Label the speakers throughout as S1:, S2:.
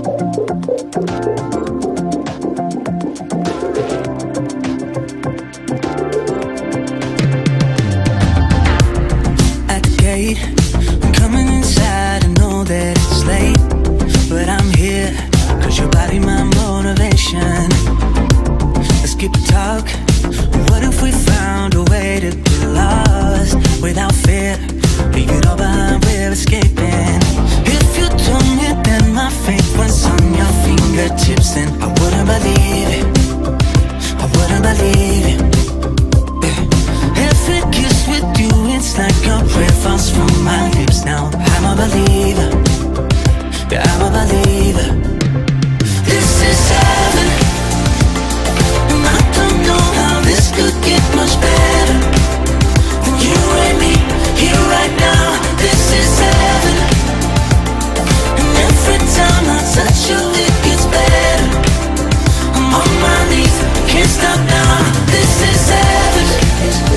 S1: At the gate, I'm coming inside. I know that it's late, but I'm here 'cause your body, my motivation. Let's keep the talk. What if we found a way to get lost without fear? Leave it all behind, we're escaping. If you told me that my fate was on your fingertips, then I wouldn't believe it. I wouldn't believe it. Every kiss with you, it's like a prayer falls from my lips. Now I'm a believer. Yeah, I'm a believer. This is heaven, and I don't know how this could get much better than you and me here right now. This is heaven, and every time I touch you, it gets better. I'm on my knees, can't stop now. This is heaven. This is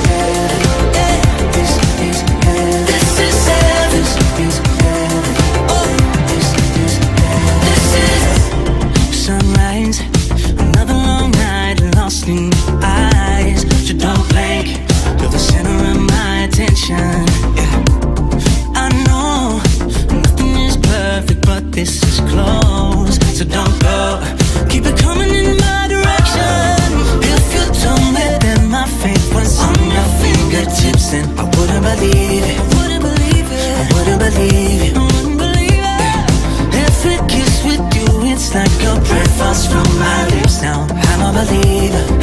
S1: heaven. This is heaven. Oh, this is sunrise. Another long night lost in your eyes. So don't blink, you're the center of my attention. Yeah. I know nothing is perfect, but this is close. So don't go, keep it coming in my direction. If you told me that my fate was on your fingertips, then I wouldn't believe it. I wouldn't believe it. I wouldn't believe it. I wouldn't believe it. Yeah. Every kiss with you, it's like a prayer falls from my lips. Now I'm a believer.